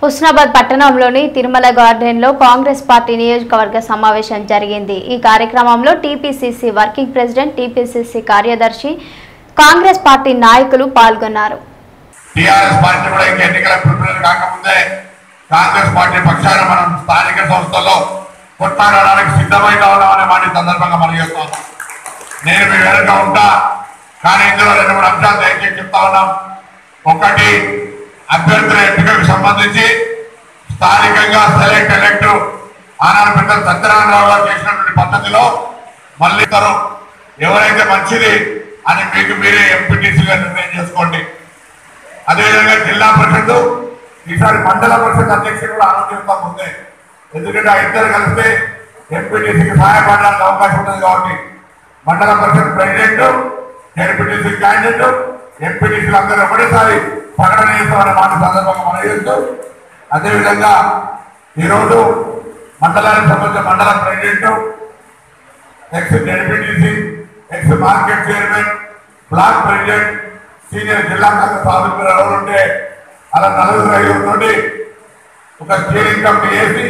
హుస్నాబాద్ పట్టణంలోని తిరుమల గార్డెన్లో కాంగ్రెస్ పార్టీ నియోజకవర్గ సమావేశం జరిగింది। ఈ కార్యక్రమంలో టీపీసీసీ వర్కింగ్ ప్రెసిడెంట్, టీపీసీసీ కార్యదర్శి, కాంగ్రెస్ పార్టీ నాయకులు పాల్గొన్నారు। టీఆర్ఎస్ పార్టీ కూడా ఎన్నికల ప్రిపరేషన్ కాకముందే కాంగ్రెస్ పార్టీ పక్షాన మనం స్థానిక సంస్థల్లో కొట్లాడడానికి సిద్ధమైగా ఉన్నామనే మాట సందర్భంగా మనం చేస్తాం। నేను మీ వెనుక ఉంటా, కానీ ఇందులో రెండు మూడు అంశాలు దయచేసి చెప్తా ఉన్నాం। ఒకటి, అభ్యర్థుల ఎంపికకు సంబంధించి స్థానికంగా సెలెక్ట్ ఎలెక్ట్ ఆనాడు పెద్ద సత్యనారాయణరావు గారు చేసినటువంటి పద్ధతిలో మళ్ళీ ఎవరైతే మంచిది అని మీకు మీరే ఎంపీటీసీగా నిర్ణయం చేసుకోండి। అదేవిధంగా జిల్లా పరిషత్, ఈసారి మండల పరిషత్ అధ్యక్షుడు కూడా ఆలోచిస్తా ఉంది। ఎందుకంటే ఆ ఇద్దరు కలిస్తే ఎంపీటీసీకి సహాయపడడానికి అవకాశం ఉంటుంది కాబట్టి మండల పరిషత్ ప్రెసిడెంట్, ఎంపీటీసీ క్యాండిడేట్, ఎంపీటీసీలు అందరూ ఒకటేసారి ప్రకటన చేస్తామనే మాట సందర్భంగా మనం చేస్తూ, అదేవిధంగా ఈరోజు మండలానికి సంబంధించిన మండల president, ex MPTC, ex market chairman, block president, senior జిల్లా కాంగ్రెస్ ఆఫీసర్ ఎవరు ఉంటే అలా 45 నుండి ఒక స్టీరింగ్ కమిటీ వేసి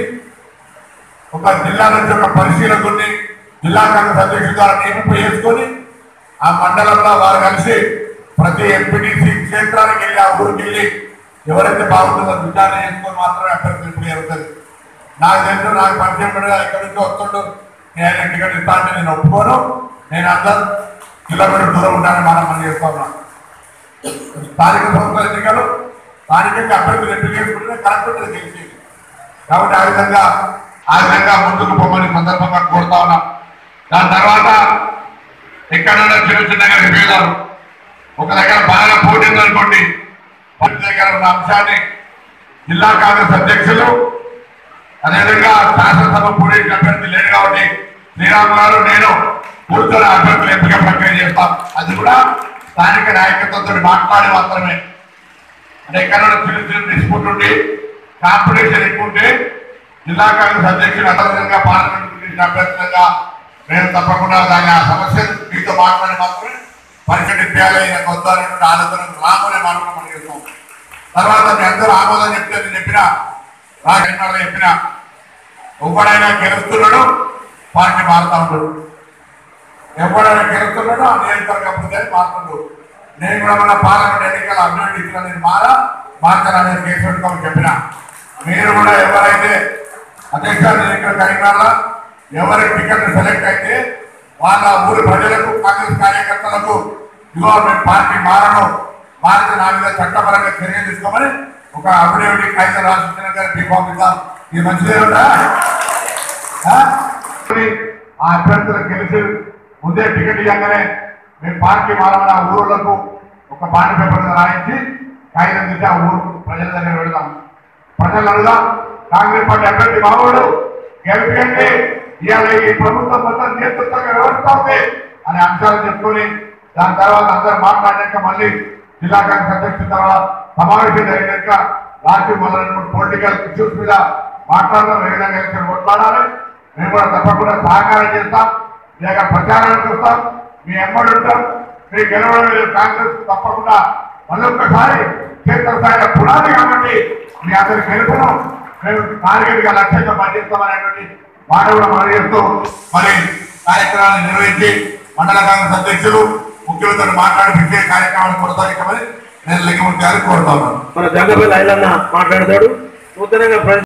ఒక జిల్లా నుంచి ఒక పరిశీలకుని జిల్లా కాంగ్రెస్ అధ్యక్షుల ద్వారా నియమింపు చేసుకొని ఆ మండలంలో వారు కలిసి ప్రతి ఎంపీటీసీ క్షేత్రానికి వెళ్ళి ఆ ఊరికి వెళ్ళి ఎవరైతే బాగుంటుందో విచారణ చేసుకొని మాత్రమే అభ్యర్థులు ఇప్పుడు జరుగుతుంది। నాకు తెలుసు, నాకు పరిచయం కూడా ఎక్కడి నుంచి వస్తుండో నేను టికెట్ ఇస్తా అంటే నేను ఒప్పుకోను, నేను అందరూ కిలోమీటర్ దూరం ఉంటానని మనం పని చేస్తా ఉన్నాం। స్థానిక సంస్థల ఎన్నికలు స్థానికంగా అభ్యర్థులు ఎంపిక చేసుకుంటే కరెక్ట్ ఉంటుంది తెలిసి, కాబట్టి ఆ విధంగా ముందుకు పోమని సందర్భంగా కోరుతా ఉన్నాం। దాని తర్వాత ఎక్కడైనా చిన్న చిన్నగా విభేదాలు ఒక దగ్గర బాగా పోటీ ఉందనుకోండి, దగ్గర ఉన్న అంశాన్ని జిల్లా కాంగ్రెస్ అధ్యక్షులు, అదేవిధంగా శాసనసభ పోటీ అభ్యర్థి లేడు కాబట్టి శ్రీరామ్ గారు నేను కూర్చొని అభ్యర్థులు ఎంపిక ప్రక్రియ చేస్తాం। అది కూడా స్థానిక నాయకత్వంతో మాట్లాడి మాత్రమే। అంటే ఎక్కడైనా చిన్న చిన్న డిస్ప్యూట్ ఉండి కాంపిటీషన్ ఎక్కువ ఉంటే జిల్లా కాంగ్రెస్ అధ్యక్షులు అదేవిధంగా పార్లమెంట్ అభ్యర్థులుగా మేము తప్పకుండా దాని ఆ సమస్యను మీతో మాట్లాడి మాత్రమే పరిష్కరించాలి వద్దాలనే ఆలోచన రామనే మాత్రం మనం చేస్తాం। తర్వాత మీ అందరూ ఆమోదం చెప్తే నేను చెప్పినా రాజకీయాల్లో చెప్పినా ఎవడైనా గెలుస్తున్నాడు పార్టీ మారుతా ఉంటాడు, ఎవడైనా గెలుస్తున్నాడో ఆ నియోజకవర్గ అభివృద్ధి మారుతుండు। నేను కూడా మన పార్లమెంట్ ఎన్నికల అభివృద్ధి నేను మార్చాలనేది కేసు పెట్టుకోమని చెప్పినా, మీరు కూడా ఎవరైతే అధ్యక్ష ఎన్నికల కరీంనగర్లో ఎవరి టికెట్ సెలెక్ట్ అయితే వాళ్ళ ఊరి ప్రజలకు, కాంగ్రెస్ కార్యకర్తలకు ఇదిగో మేము పార్టీ మారితే నా మీద చట్టపరంగా చర్యలు తీసుకోమని ఒక అఫిడవిట్ కాగితం రాసిన గారికి పంపిస్తాం। ఇది మంచిదే ఉందా? ఆ అభ్యర్థులకు గెలిచి ముందే టికెట్ ఇవ్వగానే మేము పార్టీ మారమని ఆ ఊరులకు ఒక బాండ్ పేపర్ రాయించి కాగితం తీసి ఆ ఊరు ప్రజల దగ్గర పెడతాం। ప్రజలు అడుగుదాం, కాంగ్రెస్ పార్టీ అభ్యర్థి మామూలు గెలిపియండి, ఇవాళ ఈ ప్రభుత్వం మొత్తం నేతృత్వంగా వ్యవహరిస్తుంది అనే అంశాలు చెప్పుకొని దాని తర్వాత అందరూ మాట్లాడాక మళ్ళీ జిల్లా కాంగ్రెస్ అధ్యక్షుల తర్వాత సమావేశం జరిగినాక రాష్ట్రం మొదలైన పొలిటికల్ ఇష్యూస్ మీద మాట్లాడడం, ఏ విధంగా ఎలక్షన్ కొట్లాడాలి మేము కూడా తప్పకుండా సహకారం చేస్తాం, లేక ప్రచారానికి వస్తాం, మీ ఎమ్మడి ఉంటాం, మీరు గెలవడం కాంగ్రెస్ తప్పకుండా మళ్ళొక్కసారి క్షేత్రస్థాయిలో పునాది కాబట్టి మీ అందరి గెలుపును మేము టార్గెట్గా లక్ష్యంగా పనిచేస్తామనేటువంటి మాట కూడా మనం చేస్తూ మరి కార్యక్రమాన్ని నిర్వహించి మండల కాంగ్రెస్ అధ్యక్షులు ముఖ్యులతో మాట్లాడిపించే కార్యక్రమాన్ని కొనసాగించమని నేను లెక్కముందు గారికి కోరుతా ఉన్నాను। మన జంగపల్లి ఐలన్న మాట్లాడతాడు నూతనంగా